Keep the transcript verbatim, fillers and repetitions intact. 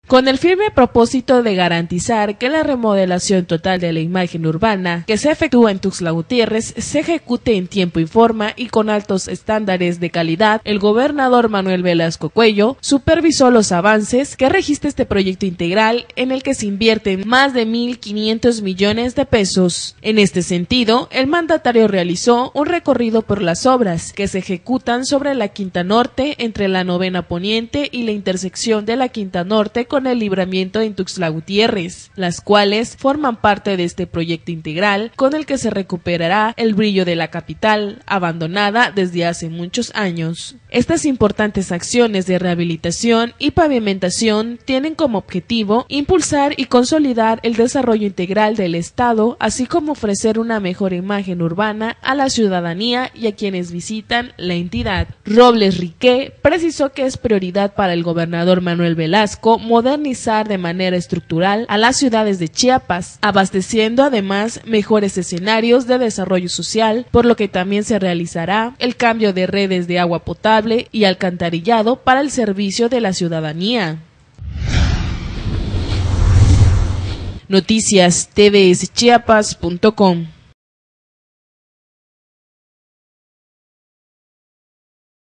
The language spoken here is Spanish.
Con el firme propósito de garantizar que la remodelación total de la imagen urbana que se efectúa en Tuxtla Gutiérrez se ejecute en tiempo y forma y con altos estándares de calidad, el gobernador Manuel Velasco Cuello supervisó los avances que registra este proyecto integral en el que se invierten más de mil quinientos millones de pesos. En este sentido, el mandatario realizó un recorrido por las obras que se ejecutan sobre la Quinta Norte entre la Novena Poniente y la intersección de la Quinta Norte con el Libramiento en Tuxtla Gutiérrez, las cuales forman parte de este proyecto integral con el que se recuperará el brillo de la capital, abandonada desde hace muchos años. Estas importantes acciones de rehabilitación y pavimentación tienen como objetivo impulsar y consolidar el desarrollo integral del Estado, así como ofrecer una mejor imagen urbana a la ciudadanía y a quienes visitan la entidad. Robles Riqué precisó que es prioridad para el gobernador Manuel Velasco modernizar de manera estructural a las ciudades de Chiapas, abasteciendo además mejores escenarios de desarrollo social, por lo que también se realizará el cambio de redes de agua potable y alcantarillado para el servicio de la ciudadanía. Noticias T V S Chiapas punto com